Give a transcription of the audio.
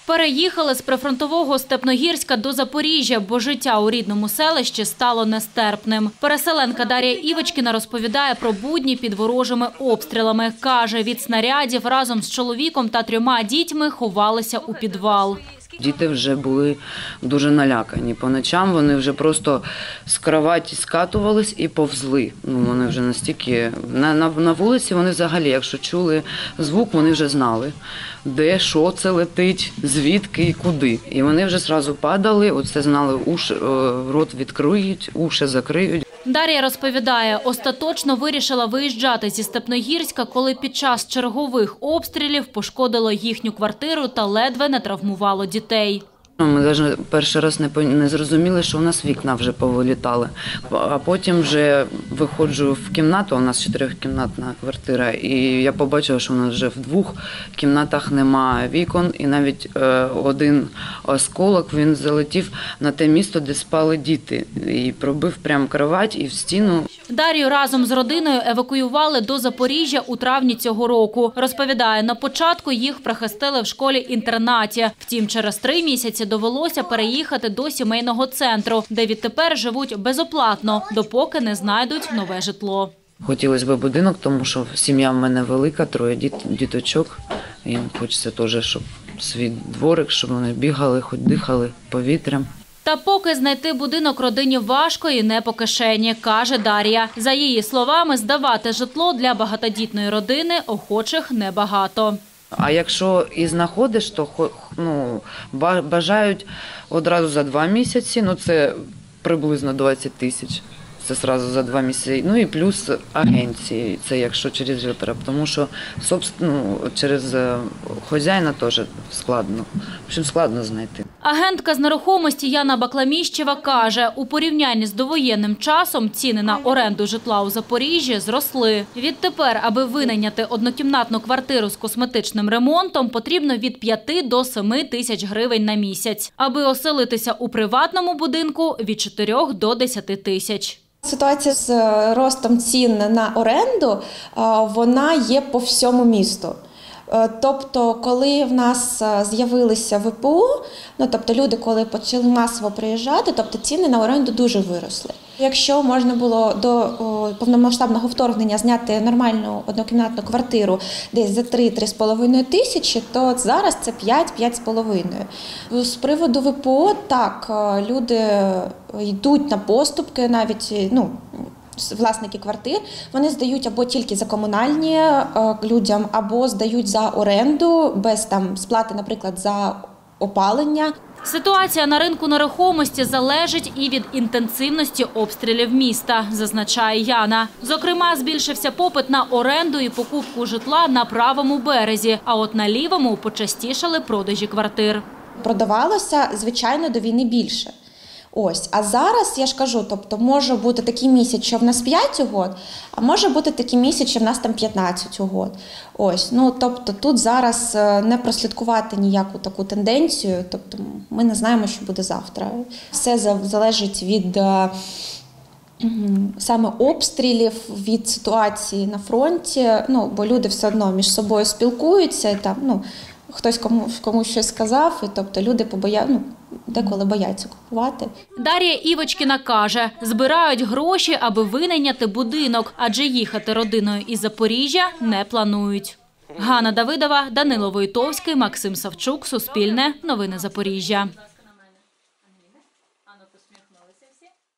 Переїхали з прифронтового Степногірська до Запоріжжя, бо життя у рідному селищі стало нестерпним. Переселенка Дар'я Івочкіна розповідає про будні під ворожими обстрілами. Каже, від снарядів разом з чоловіком та 3 дітьми ховалися у підвал. Діти вже були дуже налякані. По ночам вони вже просто з кроваті скатувались і повзли. Вони вже настільки… На вулиці вони взагалі, якщо чули звук, вони вже знали, де, що це летить, звідки і куди. І вони вже одразу падали, оце знали, рот відкриють, уші закриють. Дар'я розповідає, остаточно вирішила виїжджати зі Степногірська, коли під час чергових обстрілів пошкодило їхню квартиру та ледве не травмувало дітей. Ми навіть перший раз не зрозуміли, що у нас вікна вже повилітали. А потім вже виходжу в кімнату, у нас 4-кімнатна квартира, і я побачила, що у нас вже в 2 кімнатах немає вікон, і навіть один осколок, він залетів на те місце, де спали діти, і пробив прямо кровать і в стіну. Дар'ю разом з родиною евакуювали до Запоріжжя у травні цього року. Розповідає, на початку їх прихистили в школі-інтернаті. Втім, через 3 місяці довелося переїхати до сімейного центру, де відтепер живуть безоплатно, допоки не знайдуть нове житло. Хотілося б будинок, тому що сім'я в мене велика, 3 діточок. Їм хочеться теж, щоб свій дворик, щоб вони бігали, хоч дихали повітрям. Та поки знайти будинок родині важко і не по кишені, каже Дар'я. За її словами, здавати житло для багатодітної родини охочих небагато. А якщо і знаходиш, то бажають одразу за 2 місяці, це приблизно 20 тисяч. Це одразу за 2 місяці. І плюс агенції, це якщо через ріелтора, тому що через хазяїна теж складно. В общем, складно знайти. Агентка з нерухомості Яна Бакламіщева каже, у порівнянні з довоєнним часом ціни на оренду житла у Запоріжжі зросли. Відтепер, аби винайняти однокімнатну квартиру з косметичним ремонтом, потрібно від 5 до 7 тисяч гривень на місяць. Аби оселитися у приватному будинку – від 4 до 10 тисяч. Ситуація з ростом цін на оренду, вона є по всьому місту. Тобто, коли в нас з'явилися ВПО, тобто люди, коли почали масово приїжджати, тобто ціни на оренду дуже виросли. Якщо можна було до повномасштабного вторгнення зняти нормальну однокімнатну квартиру десь за 3-3,5 тисячі, то зараз це 5-5,5. З приводу ВПО, так, люди йдуть на поступки, навіть, власники квартир, вони здають або тільки за комунальні людям, або здають за оренду, без сплати, наприклад, за опалення. Ситуація на ринку нерухомості залежить і від інтенсивності обстрілів міста, зазначає Яна. Зокрема, збільшився попит на оренду і покупку житла на правому березі, а от на лівому почастішали продажі квартир. Продавалося, звичайно, до війни більше. А зараз, я ж кажу, тобто може бути такий місяць, що в нас 5 угод, а може бути такий місяць, що в нас 15 угод. Тобто тут зараз не прослідкувати ніяку таку тенденцію, тобто ми не знаємо, що буде завтра. Все залежить від саме обстрілів, від ситуації на фронті, бо люди все одно між собою спілкуються, і хтось комусь щось сказав, і тобто люди деколи бояться купувати. Дар'я Івочкіна каже, збирають гроші, аби винайняти будинок, адже їхати родиною із Запоріжжя не планують. Ганна Давидова, Данило Войтовський, Максим Савчук, Суспільне, Новини Запоріжжя.